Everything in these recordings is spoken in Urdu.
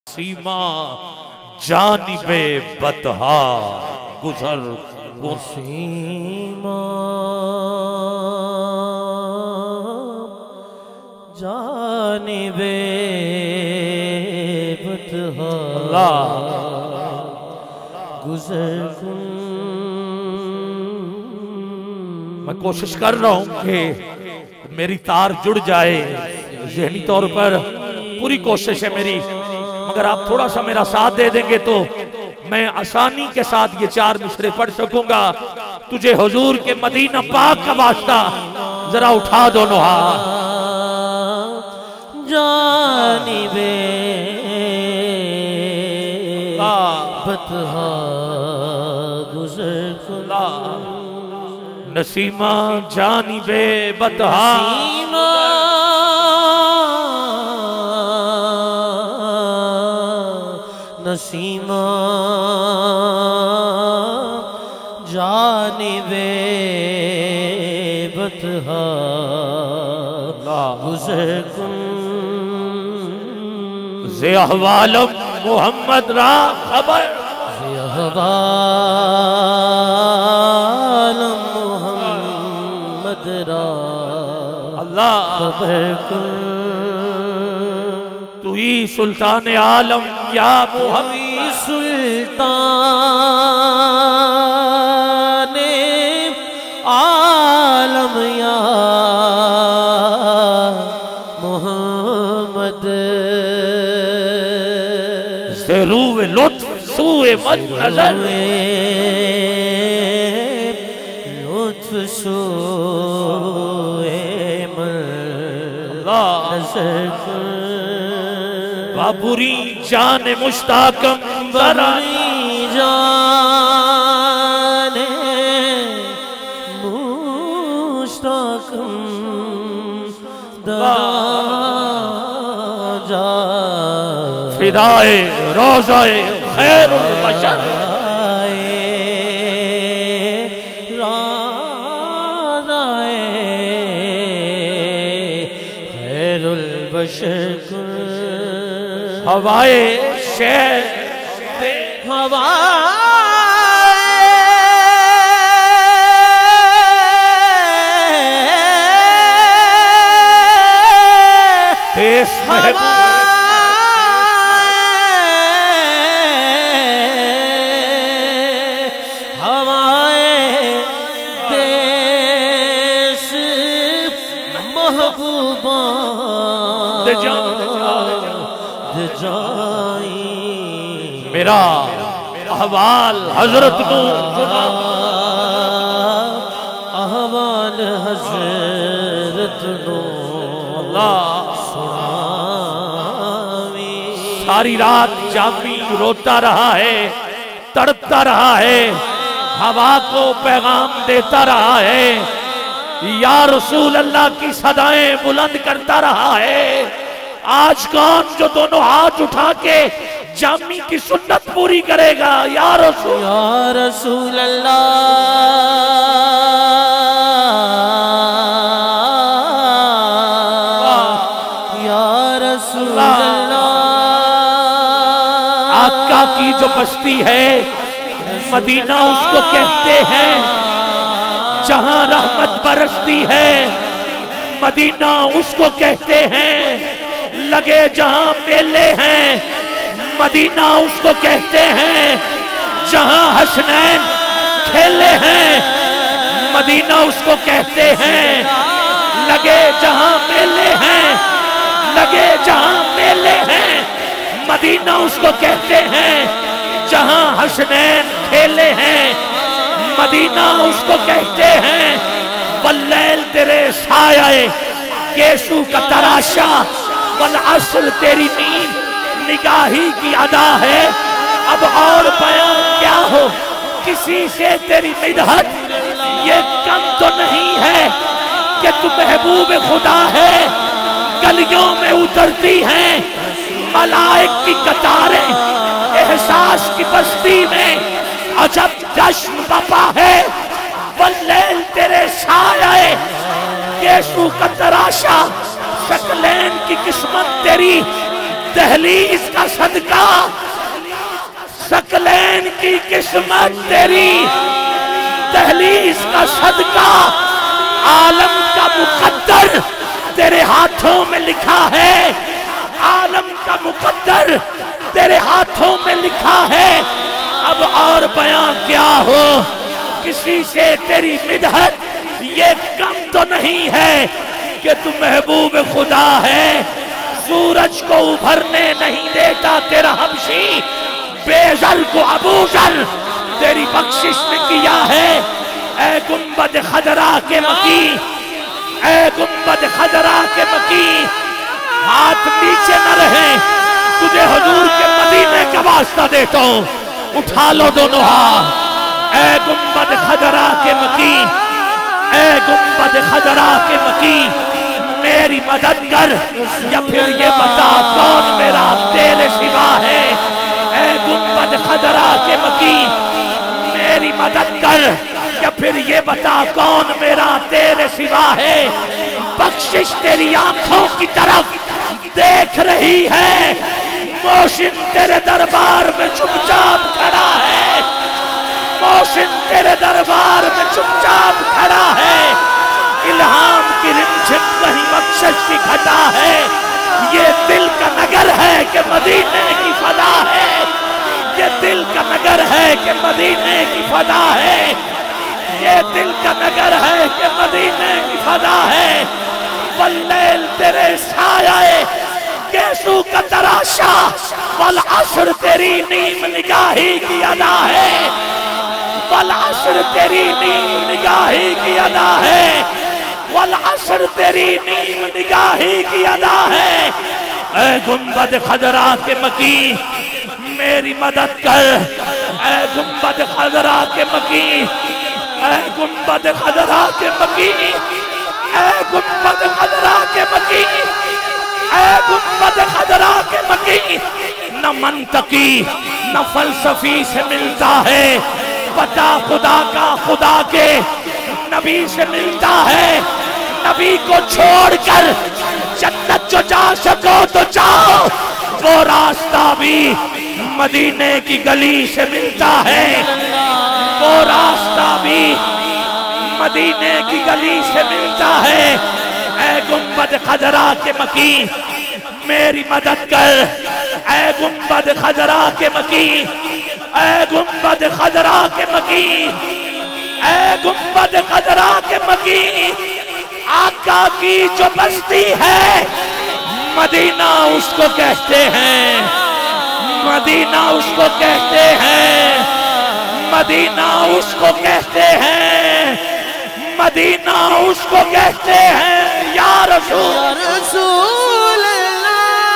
سیما جانب بطحا گزر سیما جانب بطحا گزر کن۔ میں کوشش کر رہا ہوں کہ میری تار جڑ جائے، ذہنی طور پر پوری کوشش ہے میری، مگر آپ تھوڑا سا میرا ساتھ دے دیں گے تو میں آسانی کے ساتھ یہ 4 مصرے پڑھ سکوں گا۔ تجھے حضور کے مدینہ پاک کا واسطہ، ذرا اٹھا دونوں ہاتھ۔ جانب بطحا گزر کن۔ نسیمہ جانب بطحا نسیمہ جانب بطحا گزر کن۔ زی احوالم محمد را خبر، زی احوالم محمد را خبر کن۔ تو ہی سلطان عالم یا محمد، سلطان عالم یا محمد، روح لطف سوئے مد نظر، لطف سوئے مد نظر کن۔ بابری جان مشتاقم ذرا، جان مشتاقم جا فدائے روضہ خیر البشر، خیر البشر کن۔ ہوائے شہر تیس محبوب میرا احوال حضرت کو احوال حضرت نو ساری رات جامی روتا رہا ہے، تڑپتا رہا ہے، ہوا کو پیغام دیتا رہا ہے، یا رسول اللہ کی صدائیں بلند کرتا رہا ہے۔ آج کون جو دونوں ہاتھ اٹھا کے جامی کی سنت پوری کرے گا؟ یا رسول اللہ، یا رسول اللہ۔ آقا کی جو بستی ہے مدینہ اس کو کہتے ہیں، جہاں رحمت برستی ہے مدینہ اس کو کہتے ہیں، لگے جہاں میلے ہیں مدینہ اس کو کہتے ہیں، جہاں حسنین کھیلے ہیں مدینہ اس کو کہتے ہیں، لگے جہاں میلے ہیں، لگے جہاں میلے ہیں مدینہ اس کو کہتے ہیں، جہاں حسنین کھیلے ہیں مدینہ اس کو کہتے ہیں۔ واللیل تیرے سایہ گیسو کا تراشا، والعصر تیری نیند نگاہی کی ادا ہے۔ اب اور بیان کیا ہو کسی سے تیری مدحت، یہ کم تو نہیں ہے کہ تو محبوب خدا ہے۔ گلیوں میں اترتی ہیں ملائک کی قطاریں، احساس کی بستی میں عجب جشن بپا ہے۔ واللیل تیرے سایہ گیسو کا تراشا، شکلین کی قسمت تیری دہلیز کا صدقہ، ثقلین کی قسمت تیری، دہلیز کا صدقہ، عالم کا مقدر تیرے ہاتھوں میں لکھا ہے، عالم کا مقدر تیرے ہاتھوں میں لکھا ہے۔ اب اور بیان کیا ہو، کسی سے تیری مدحت یہ کم تو نہیں ہے کہ تو محبوب خدا ہے۔ سورج کو ابھرنے نہیں دیتا تیرا حبشی، بے زر کو ابو ذر تیری بخشش نے کیا ہے۔ اے گنبد خضرا کے مکی، اے گنبد خضرا کے مکی، ہاتھ نیچے نہ رہیں، تجھے حضور کے مدینے کا واسطہ دیتا ہوں، اٹھا لو دونوں ہاتھ۔ اے گنبد خضرا کے مکی، اے گنبد خضرا کے مکی، میری مدد کر یا پھر یہ بتا کون میرا تیرے سوا ہے۔ اے گنبد خضرا کے مکی، میری مدد کر یا پھر یہ بتا کون میرا تیرے سوا ہے۔ بخشش تیری آنکھوں کی طرف دیکھ رہی ہے، موشن تیرے دربار میں چپ چاپ کھڑا ہے، موشن تیرے دربار میں چپ چاپ کھڑا ہے۔ الہام کی رمجھم کہیں بخشش کی گھٹا ہے، یہ دل کا نگر ہے کہ مدینے کی فضا ہے، یہ دل کا نگر ہے کہ مدینے کی فضا ہے، یہ دل کا نگر ہے کہ مدینے کی فضا ہے۔ واللیل تیرے سایہ گیسو کا تراشا، والعصر تیری نیم نگاہی کی ادا ہے، والعصر تیری نیم نگاہی کی ادا ہے، والعصر تیری نیم نگاہی کی ادا ہے۔ اے گنبد خضرا کے مکی، میری مدد کر، اے گنبد خضرا کے مکی، اے گنبد خضرا کے مکی، اے گنبد خضرا کے مکی، اے گنبد خضرا کے مکی۔ نہ منطقی نہ فلسفی سے ملتا ہے پتہ خدا کا، خدا کے نبی سے ملتا ہے۔ نبی کو چھوڑ کر جنت جو جا سکو تو جاؤ، وہ راستہ بھی مدینے کی گلی سے ملتا ہے، وہ راستہ بھی مدینے کی گلی سے ملتا ہے۔ اے گنبد خضرا کے مکی، میری مدد کر، اے گنبد خضرا کے مکی، اے گنبد خضرا کے مکی، اے گنبد خضرا کے مکی۔ آقا کی جو بستی ہے مدینہ اس کو کہتے ہیں، مدینہ اس کو کہتے ہیں، مدینہ اس کو کہتے ہیں، مدینہ اس کو کہتے ہیں۔ یا رسول اللہ،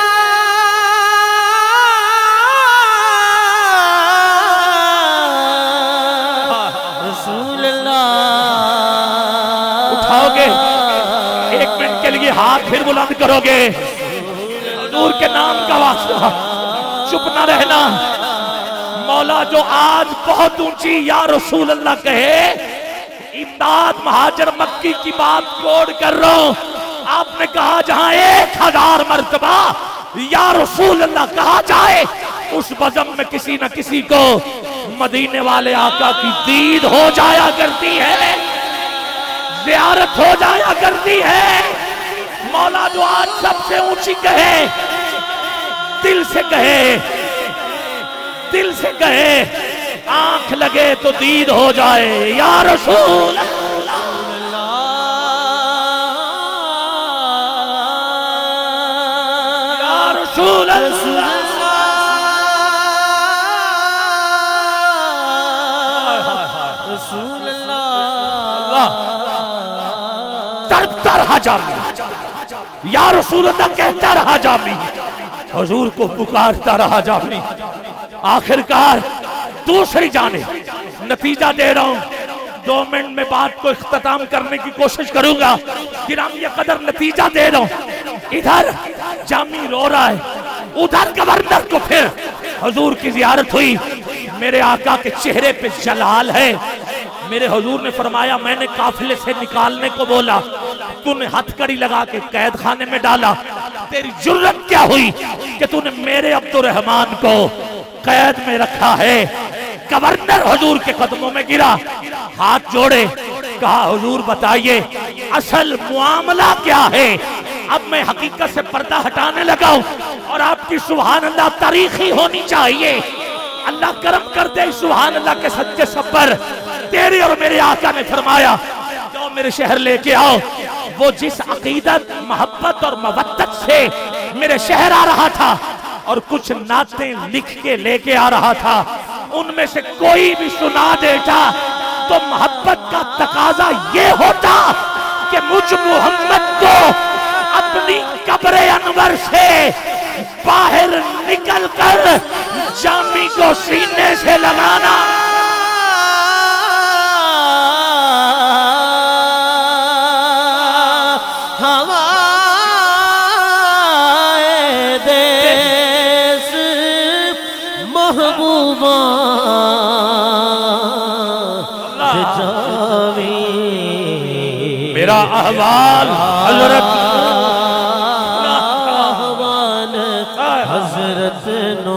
رسول اللہ۔ اٹھاؤ گے ایک منٹ کے لیے ہاتھ پھر بلند کرو گے، حضور کے نام کا واسطہ، چپ نہ رہنا۔ مولا جو آج بہت اونچی یا رسول اللہ کہے، امداد مہاجر مکی کی بات کوڑ کر رہا ہوں۔ آپ نے کہا جہاں 1000 مرتبہ یا رسول اللہ کہا جائے، اس بزم میں کسی نہ کسی کو مدینے والے آقا کی دید ہو جایا کرتی ہے، زیارت ہو جایا کرتی ہے۔ مولا جو آج سب سے اونچی کہے، دل سے کہے، دل سے کہے، آنکھ لگے تو دید ہو جائے۔ یا رسول یا رسول رسول اللہ، تڑپتا رہا جامی، یا رسول اللہ کہتا رہا جامی، حضور کو پکارتا رہا جامی۔ آخرکار دوسری جانب نتیجہ دے رہا ہوں، 2 منٹ میں بات کو اختتام کرنے کی کوشش کروں گا، گرامی قدر نتیجہ دے رہا ہوں۔ ادھر جامی رو رہا ہے، ادھر گورنر کو پھر حضور کی زیارت ہوئی۔ میرے آقا کے چہرے پہ جلال ہے۔ میرے حضور نے فرمایا میں نے قافلے سے نکالنے کو بولا، تو نے ہتھ کڑی لگا کے قید خانے میں ڈالا، تیری جرت کیا ہوئی کہ تو نے میرے عبد الرحمن کو قید میں رکھا ہے؟ گورنر حضور کے قدموں میں گرا، ہاتھ جوڑے، کہا حضور بتائیے اصل معاملہ کیا ہے؟ اب میں حقیقت سے پردہ ہٹانے لگا ہوں، اور آپ کی سبحان اللہ تاریخی ہونی چاہیے۔ اللہ کرم کر دے سبحان اللہ کے سچے صبر، تیرے اور میرے آقا نے فرمایا جو میرے شہر لے کے آؤ۔ وہ جس عقیدت، محبت اور مودت سے میرے شہر آ رہا تھا اور کچھ نعتیں لکھ کے لے کے آ رہا تھا، ان میں سے کوئی بھی سنا دیتا تو محبت کا تقاضا یہ ہوتا کہ مجھ محمد کو اپنی قبر انور سے باہر نکل کر جامی کو سینے سے لگانا۔ میرا احوال حضرت حضرت نو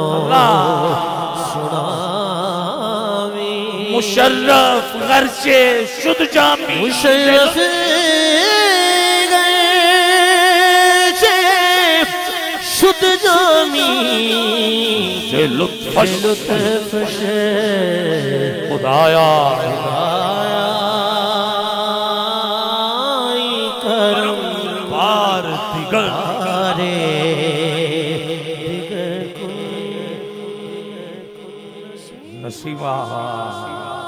سناوی، مشرف غرچے شد جامی، مشرف غرچے شد جامی، سے لطف سے خدایا نصیبہ